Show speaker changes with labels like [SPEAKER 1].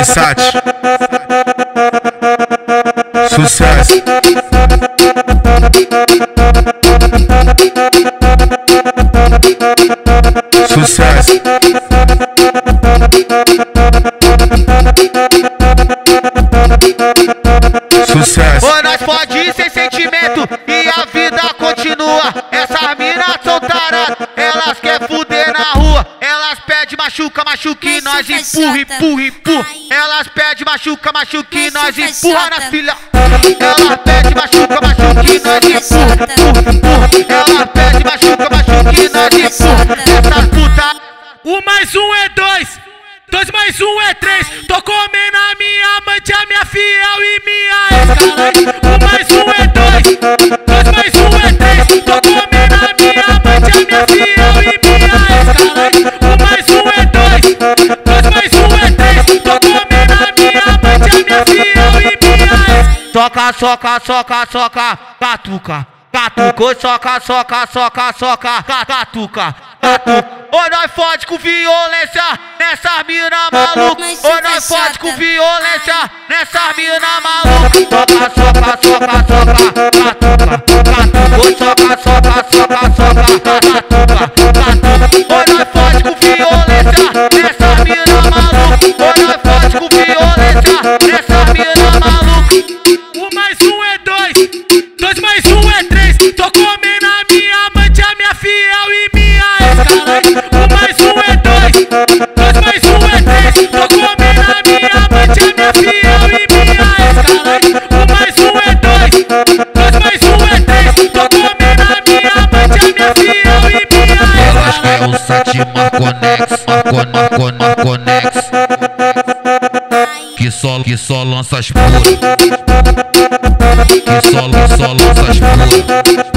[SPEAKER 1] versátil. Sucesso. Sucesso. Sucesso.
[SPEAKER 2] Ô, nós pode ir sem sentimento e a vida continua. Essas minas são taradas, elas querem fuder na rua. Elas pedem machuca, machuca e nós empurra, empurra, empurra. Elas pedem machuca, machuca e nós empurra na filha. Elas pedem machuca, machuca e nós empurra, empurra, empurra. Elas pedem machuca, machuca e nós empurra. Essas putas.
[SPEAKER 3] 1 mais 1 é 2, 2 mais 1 é 3. Tô comendo a minha amante, a minha fiel e minha ex. 1 mais 1 é 2, 2 mais 1 é 3. Tô comendo a minha amante, a minha fiel e minha ex. 1 mais 1 é 2, 2 mais 1 é 3. Tô comendo a minha amante, a minha fiel e minha ex.
[SPEAKER 2] Soca, soca, soca, soca, catuca. Catuca, soca, soca, soca, soca, catuca, catuca. Ou nós fode com violência nessa mina maluca. Ou nós fode com violência nessa mina maluca. Soca, soca, soca, soca, catuca, catuca. Soca, soca, soca, soca, catuca, catuca. Ou nós fode com violência nessa mina maluca. Ou nós fode com violência nessa mina maluca.
[SPEAKER 3] 1 mais 1 é 2, 2 mais 1 é 3. Tô comendo a minha amante, a minha fiel e minha ex. 1 mais 1 é 2, 2 mais 1 é 3. Tô comendo a minha amante, a minha fiel e minha ex. 1 mais 1 é 2, 2 mais 1 é 3. Tô comendo a minha amante, a minha fiel e minha ex.
[SPEAKER 4] Elas querem o site Marconex, Marconex. Que só lança as puras. Que só lança as puras.